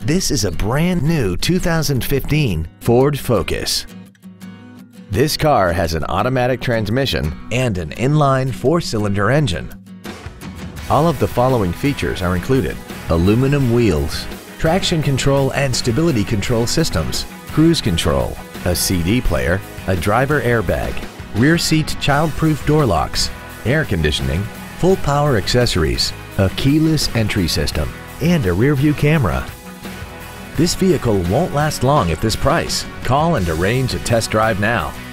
This is a brand new 2015 Ford Focus. This car has an automatic transmission and an inline 4-cylinder engine. All of the following features are included: aluminum wheels, traction control and stability control systems, cruise control, a CD player, a driver airbag, rear seat child-proof door locks, air conditioning, full power accessories, a keyless entry system, and a rear-view camera. This vehicle won't last long at this price. Call and arrange a test drive now.